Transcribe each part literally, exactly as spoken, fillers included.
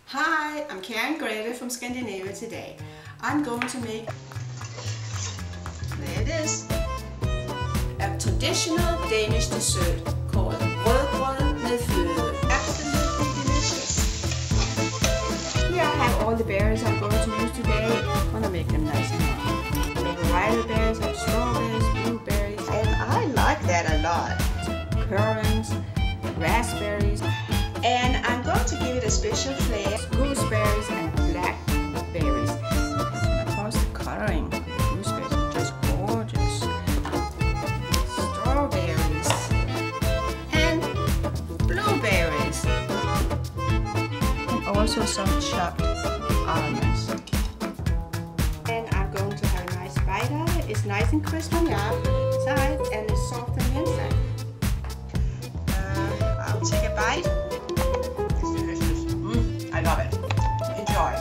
Hi, I'm Karen Grete from Scandinavian today. I'm going to make, there it is, a traditional Danish dessert called rødgrød med fløde. Absolutely delicious. Here I have all the berries I'm going to use today. I'm going to make them nice and hot. I have variety berries, I have strawberries, blueberries, and I like that a lot. Currants, raspberries, and I'm going to give it a special flavor. Gooseberries and blackberries. Of course, the coloring of the gooseberries is just gorgeous. Strawberries and blueberries, and also some chopped almonds. And I'm going to have a nice bite of it. It's nice and crisp on the outside and it's soft on the inside. Uh, I'll take a bite. I love it. Enjoy.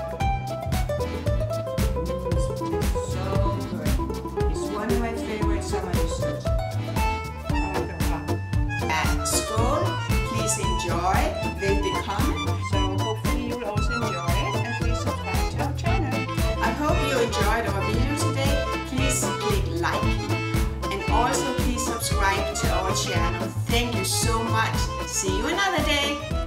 Mm, so good. It's one of my favorite summer desserts. And skål, please enjoy. They'll be coming. So hopefully you will also enjoy it, and please subscribe to our channel. I hope you enjoyed our video today. Please click like and also please subscribe to our channel. Thank you so much. See you another day.